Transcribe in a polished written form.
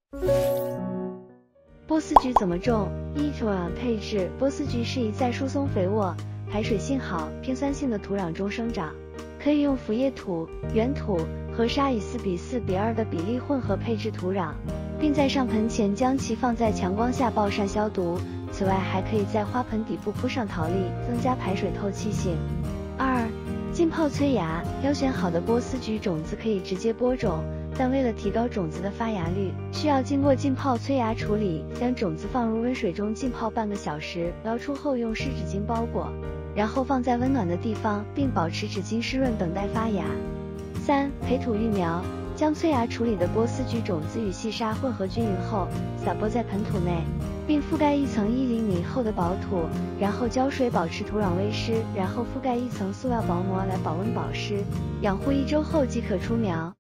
波斯菊怎么种？土壤配置：波斯菊适宜在疏松肥沃、排水性好、偏酸性的土壤中生长，可以用腐叶土、原土和沙以4:4:2的比例混合配置土壤，并在上盆前将其放在强光下暴晒消毒。此外，还可以在花盆底部铺上陶粒，增加排水透气性。2. 浸泡催芽。挑选好的波斯菊种子可以直接播种，但为了提高种子的发芽率，需要经过浸泡催芽处理。将种子放入温水中浸泡半个小时，捞出后用湿纸巾包裹，然后放在温暖的地方，并保持纸巾湿润，等待发芽。3. 培土育苗。将催芽处理的波斯菊种子与细沙混合均匀后，撒播在盆土内，并覆盖一层1厘米厚的薄土，然后浇水保持土壤微湿，然后覆盖一层塑料薄膜来保温保湿。养护1周后即可出苗。